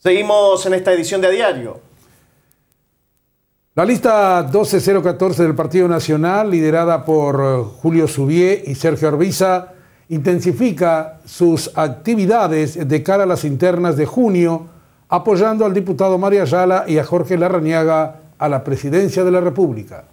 Seguimos en esta edición de A Diario. La lista 12014 del Partido Nacional, liderada por Julio Subié y Sergio Arbiza, intensifica sus actividades de cara a las internas de junio, apoyando al diputado Mario Ayala y a Jorge Larrañaga a la presidencia de la República.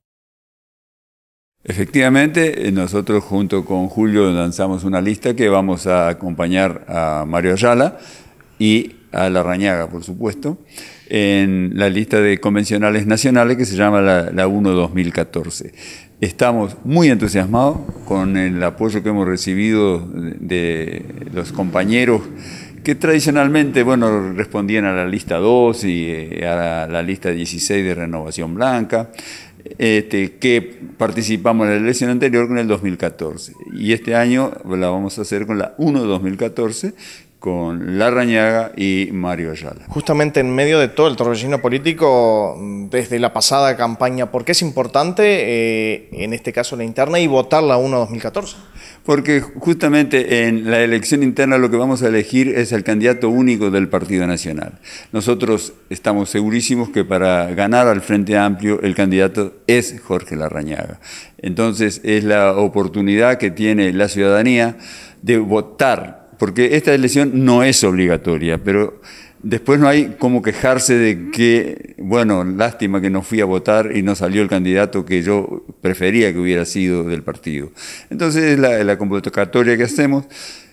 Efectivamente, nosotros junto con Julio lanzamos una lista que vamos a acompañar a Mario Ayala y a Larrañaga, por supuesto, en la lista de convencionales nacionales que se llama la 1-2014. Estamos muy entusiasmados con el apoyo que hemos recibido de los compañeros que tradicionalmente, bueno, respondían a la lista 2 y a la lista 16 de Renovación Blanca, que participamos en la elección anterior con el 2014. Y este año la vamos a hacer con la 1-2014, con Larrañaga y Mario Ayala. Justamente en medio de todo el torbellino político desde la pasada campaña, ¿por qué es importante, en este caso la interna, y votar la 1-2014? Porque justamente en la elección interna lo que vamos a elegir es el candidato único del Partido Nacional. Nosotros estamos segurísimos que para ganar al Frente Amplio el candidato es Jorge Larrañaga. Entonces es la oportunidad que tiene la ciudadanía de votar, porque esta elección no es obligatoria, pero después no hay como quejarse de que, bueno, lástima que no fui a votar y no salió el candidato que yo prefería que hubiera sido del partido. Entonces la convocatoria que hacemos,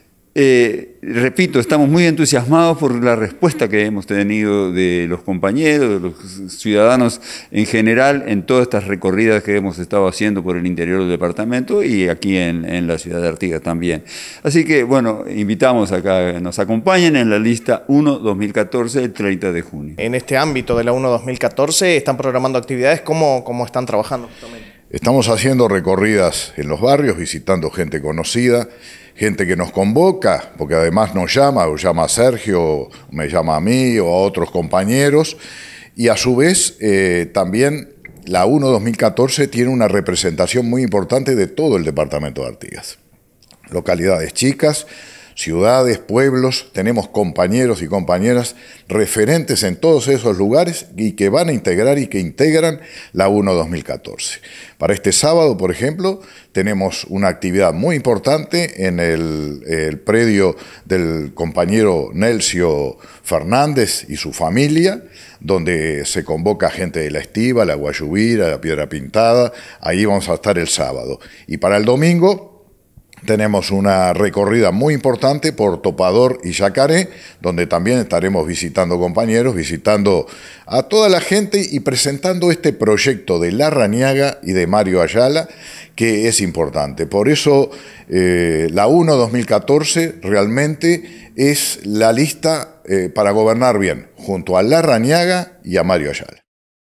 repito, estamos muy entusiasmados por la respuesta que hemos tenido de los compañeros, de los ciudadanos en general, en todas estas recorridas que hemos estado haciendo por el interior del departamento y aquí en la ciudad de Artigas también. Así que, bueno, invitamos a que nos acompañen en la lista 1-2014 el 30 de junio. En este ámbito de la 1-2014, ¿están programando actividades? ¿Cómo están trabajando justamente? Estamos haciendo recorridas en los barrios, visitando gente conocida, gente que nos convoca, porque además nos llama, o llama a Sergio, o me llama a mí, o a otros compañeros, y a su vez también la 1-2014 tiene una representación muy importante de todo el departamento de Artigas. Localidades chicas, ciudades, pueblos, tenemos compañeros y compañeras referentes en todos esos lugares y que van a integrar y que integran la 1-2014. Para este sábado, por ejemplo, tenemos una actividad muy importante en el predio del compañero Nelsio Fernández y su familia, donde se convoca gente de La Estiva, La Guayubira, La Piedra Pintada. Ahí vamos a estar el sábado. Y para el domingo tenemos una recorrida muy importante por Topador y Yacaré, donde también estaremos visitando compañeros, visitando a toda la gente y presentando este proyecto de Larrañaga y de Mario Ayala, que es importante. Por eso la 1-2014 realmente es la lista para gobernar bien, junto a Larrañaga y a Mario Ayala.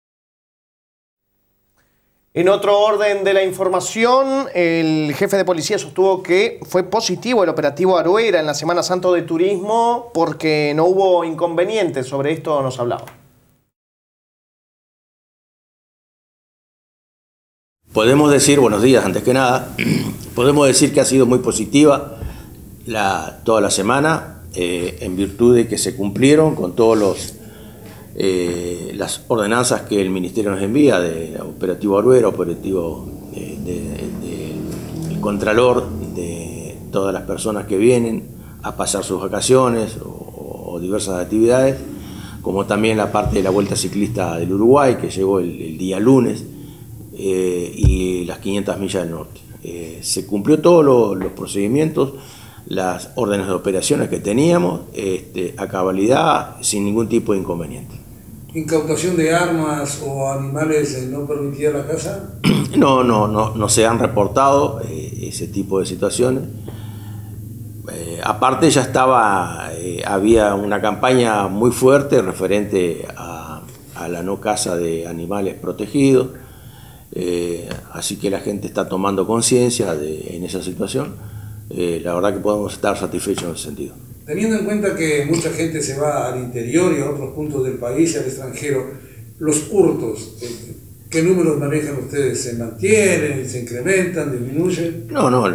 En otro orden de la información, el jefe de policía sostuvo que fue positivo el operativo Aruera en la Semana Santa de Turismo porque no hubo inconvenientes. Sobre esto nos hablaba. Podemos decir, buenos días antes que nada, podemos decir que ha sido muy positiva toda la semana en virtud de que se cumplieron con todos las ordenanzas que el Ministerio nos envía de operativo Aruera, operativo del Contralor, de todas las personas que vienen a pasar sus vacaciones o diversas actividades, como también la parte de la Vuelta Ciclista del Uruguay, que llegó el día lunes, y las 500 millas del norte. Se cumplió todos los procedimientos, las órdenes de operaciones que teníamos, a cabalidad, sin ningún tipo de inconveniente. ¿Incautación de armas o animales no permitida en la casa? No se han reportado ese tipo de situaciones. Aparte ya había una campaña muy fuerte referente a la no caza de animales protegidos, así que la gente está tomando conciencia en esa situación. La verdad que podemos estar satisfechos en ese sentido. Teniendo en cuenta que mucha gente se va al interior y a otros puntos del país y al extranjero, los hurtos, ¿qué números manejan ustedes? ¿Se mantienen, se incrementan, disminuyen? No,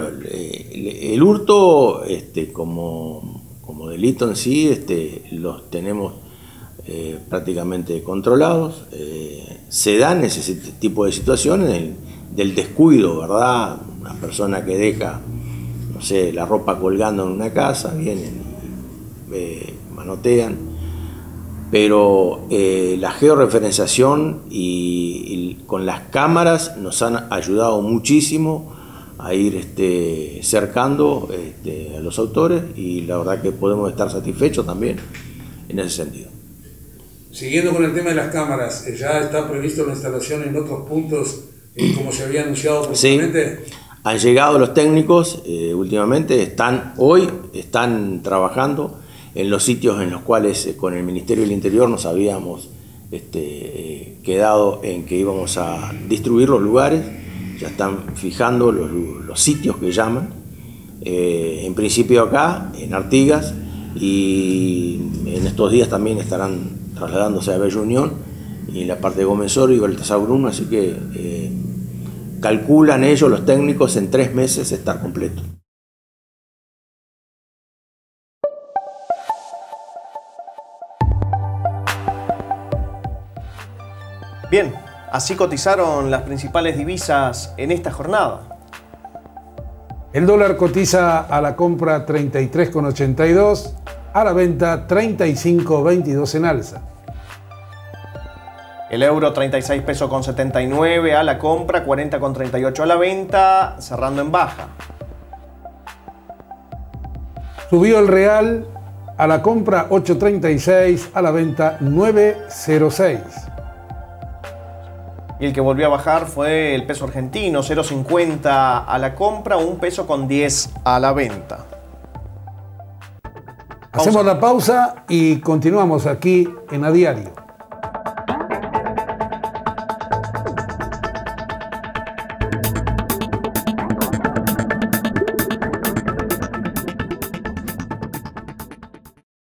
el hurto como delito en sí los tenemos prácticamente controlados. Se dan ese tipo de situaciones del descuido, ¿verdad? Una persona que deja, no sé, la ropa colgando en una casa, vienen y manotean. Pero la georreferenciación y con las cámaras nos han ayudado muchísimo a ir cercando a los autores, y la verdad que podemos estar satisfechos también en ese sentido. Siguiendo con el tema de las cámaras, ¿ya está previsto la instalación en otros puntos como se había anunciado oportunamente? Sí, han llegado los técnicos últimamente, están trabajando en los sitios en los cuales con el Ministerio del Interior nos habíamos quedado en que íbamos a distribuir los lugares. Ya están fijando los sitios que llaman, en principio acá, en Artigas, y en estos días también estarán trasladándose a Bella Unión y en la parte de Gómez Oro y Baltasar Bruno, así que calculan ellos, los técnicos, en 3 meses estar completo. Bien, así cotizaron las principales divisas en esta jornada. El dólar cotiza a la compra 33,82, a la venta 35,22 en alza. El euro 36 pesos con 79 a la compra, 40,38 a la venta, cerrando en baja. Subió el real a la compra 8,36, a la venta 9,06. Y el que volvió a bajar fue el peso argentino, 0,50 a la compra, 1 peso con 10 a la venta. Hacemos la pausa y continuamos aquí en A Diario.